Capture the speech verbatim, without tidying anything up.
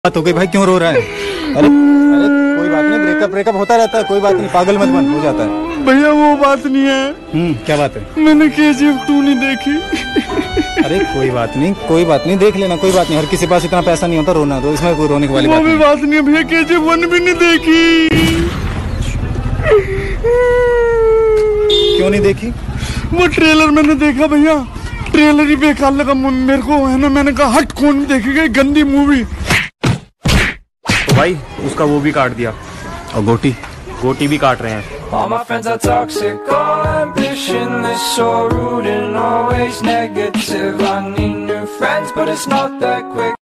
बात हो गई भाई, क्यों रो रहा है? अरे अरे कोई बात नहीं, ब्रेकअप ब्रेकअप होता रहता है, कोई बात नहीं, पागल मत बन, हो जाता है। भैया वो बात नहीं है। हम्म क्या बात है? मैंने केजीएफ टू नहीं देखी। अरे कोई बात नहीं, कोई बात नहीं, देख लेना, कोई बात नहीं, हर किसी के पास इतना पैसा नहीं होता रोना, तो इसमें कोई रोने की वाली वो बात भी नहीं। बात नहीं है भैया, केजीएफ वन भी नहीं देखी। क्यों नहीं देखी? वो ट्रेलर मैंने देखा भैया, ट्रेलर ही बेकार लगा मेरे को, है ना। मैंने कहा हट, कौन देखेगा गंदी मूवी। तो भाई उसका वो भी काट दिया और गोटी गोटी भी काट रहे हैं। All my friends are toxic, all ambitionless, so rude and always negative. I need new friends, but it's not that quick.